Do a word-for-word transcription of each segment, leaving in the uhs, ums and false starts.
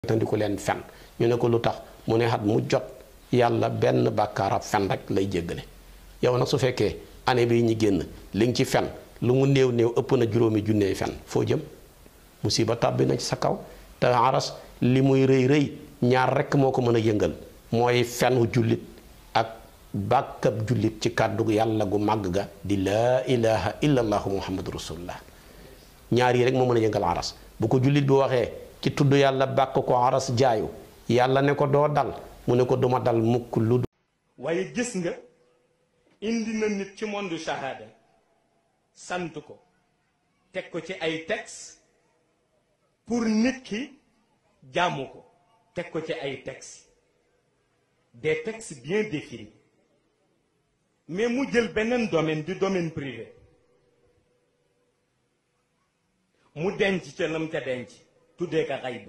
tandiku leen fen ñu ne ko lu tax mu ne xat mu jot yàlla benn bàkkaarab fen rek lay jéggale yow nag su fekkee année bi ñi génn li nga ci fen lu mu néew néew ëpp na juróomi junney fen foo jëm musiba tàbbi na ci sa kaw te aras li muy rëy rëy ñaar rekk moo ko mën a yëngal mooy fenu jullit ak bàkkab jullit ci kàddu yàlla gu màgg ga di laa ilaha illa allahu muhammadu rasulullah ñaar yi rek moo mën a yëngal aras bu ko jullit bi waxee ci tudd yàlla bàkk ko aras jaayu yàlla ne ko doo dal mu ne ko duma dal mukk lu waaye gis nga indi na nit ci monde shahada sant ko teg ko ci ay texte pour nit ki jaamu ko teg ko ci ay texte des textes bien définis mais mu jël beneen domaine du domaine privé mu denc ca lam ca denc tuddee ka xayb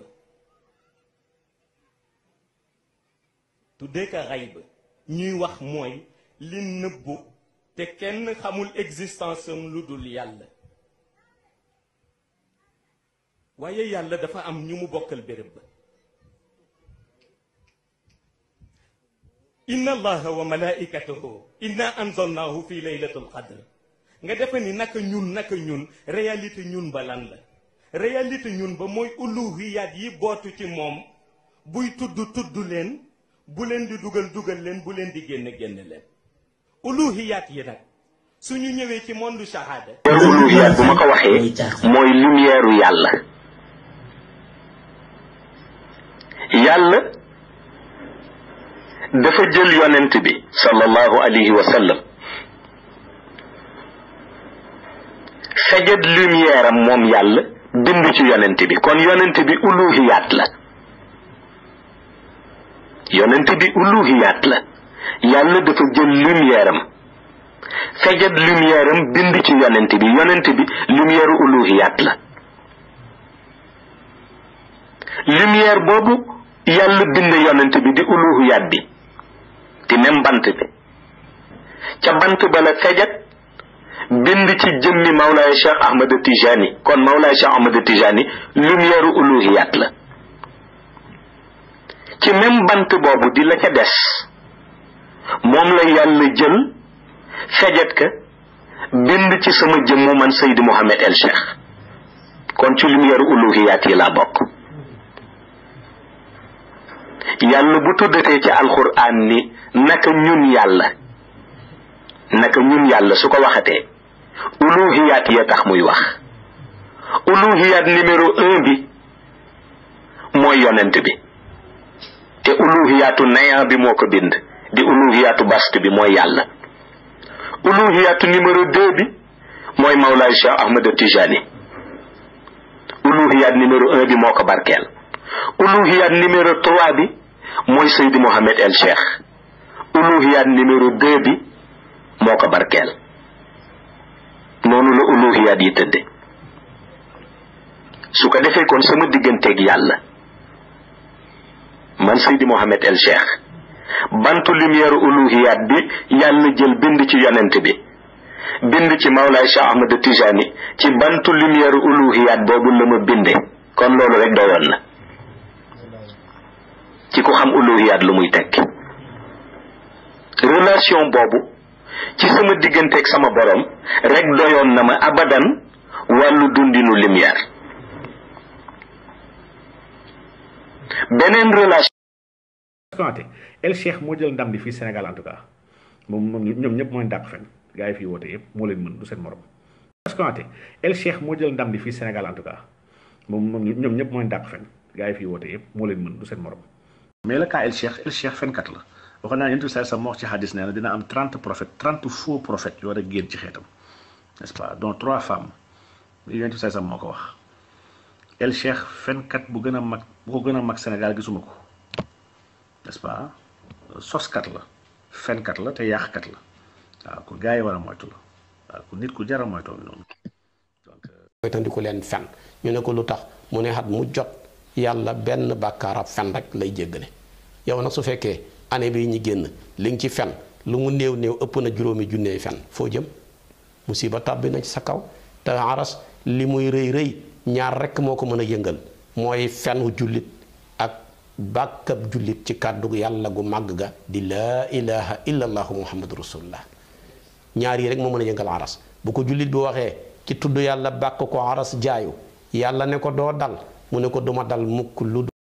tuddee ka xayb ñuy wax mooy li nëbbu te kenn xamul existence am lu dul yàlla waaye yàlla dafa am ñu mu bokkal béréb ba inna allaha wa malaikatahu inna anzalnahu fi laylatul qadr nga defe ni naka ñun naka ñun réalité ñun ba lan la réalité ñun ba mooy uluhiyaat yi bootu ci moom buy tudd tudd leen bu leen di dugal dugal leen bu leen di génn génn leen uluhiyaat yi nag suñu ñëwee ci monde shahada uluhiyaat bu ma ko waxee mooy lumière u yàlla yàlla dafa jël yonent bi sallallahu alayhi wa sallam fejat lumière am moom yàlla bind ci yonent bi kon yonent bi uluhiyaat la yonent bi uluhiyaat la yàlla dafa jël lumière am fejat lumière am bind ci yonent bi yonent bi lumière uluhiyaat la lumière boobu yàlla bind yonent bi di uluhiyaat bi di même bant bi ca bant ba la fejat bind ci jëmmi Mawlaay Cheikh Ahmad Tijani kon Mawlaay Cheikh Ahmad Tijani lumière uluhiyaat la ci même bant boobu di la ca des moom la yàlla jël fejat ka bind ci sama jëmmu man Seydi Mouhamed El Cheikh kon ci lumière uluhiyaat yi laa bokk yàlla bu tuddatee ci alxuraan ni naka ñun yàlla naka ñun yàlla su ko waxatee uluhiyaat ya tax muy wax uluhiyaat numéro un bi mooy yonent bi te uluhiyaatu nayan bi moo ko bind di uluhiyaatu bast bi mooy yàlla uluhiyaatu numéro deux bi mooy Mawlaay Cheikh Ahmad Tijani uluhiyaat numéro un bi moo ko barkeel uluhiyaat numéro trois bi mooy Seydi Mouhamed El Cheikh uluhiyaat numéro deux bi moo ko barkeel noonu la uluhiyaat yi tëdde su ko defee kon sama digganteeg yàlla man Seydi Mouhamed El Cheikh bantu lumière uluhiyaat bi yàlla jël bind ci yonent bi bind ci Mawlaay Cheikh Ahmad Tijani ci bantu lumière uluhiyaat boobu la ma binde kon loolu rek doyoon na ci ku xam uluhiyaat lu muy tekki relation boobu ci sama digganteeg sama borom rek doyoon na ma abadan wàllu dundinu lumière beneen relation. El Cheikh moo jël ndam li fii Sénégal en tout cas moom moom ñoom ñëpp mooy dàq fen gars yi fii woote yëpp moo leen mën du seen morom. El Cheikh moo jël ndam li fii Sénégal en tout cas moom moom ñoom ñëpp mooy dàq fen gars yi fii woote yëpp moo leen mën du seen morom. mais le cas El Cheikh El Cheikh fenkat la waxoon naa yonent bi sa moo wax ci xadis nee na dina am trente prophètes trente faux prophètes yoo war a génn ci xeetam n'est-ce pas dont trois femmes yonent bi sa moo ko wax El Cheikh fenkat bu gën a mag bu ko gën a mag Sénégal gisuma ko n'est-ce pas soskat la fenkat la te yàqkat la waaw ku gars yi war a moytu la waaw ku nit ku jar a moytoo noonu donc moytandiku leen fen ñu ne ko lu tax mu ne xat mu jot yàlla benn bàkkaarab fen rek lay jéggale yow nag su fekkee année bi ñi génn li nga ci fen lu mu néew néew ëpp na juróomi junney fen foo jëm musiba tàbbi na ci sa kaw te aras li muy rëy rëy ñaar rekk moo ko mën a yëngal mooy fenu jullit ak bàkkab jullit ci kàddu yàlla gu màgg ga di laa ilaha illa allahu muhammadu rasulullah. ñaar yi rek moo mën a yëngal aras bu ko jullit bi waxee ci tudd yàlla bàkk ko aras jaayu yàlla ne ko doo dal mu ne ko duma dal mukk lu